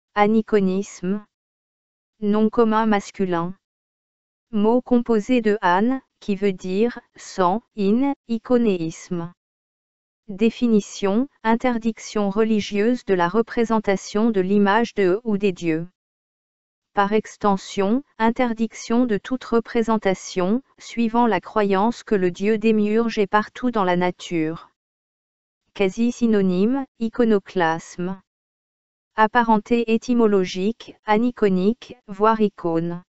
Aniconisme. Nom commun masculin. Mot composé de an, qui veut dire sang, iconéisme. Définition, interdiction religieuse de la représentation de l'image de ou des dieux. Par extension, interdiction de toute représentation, suivant la croyance que le dieu démiurge est partout dans la nature. Quasi synonyme, iconoclasme. Apparenté étymologique, aniconique, voire icône.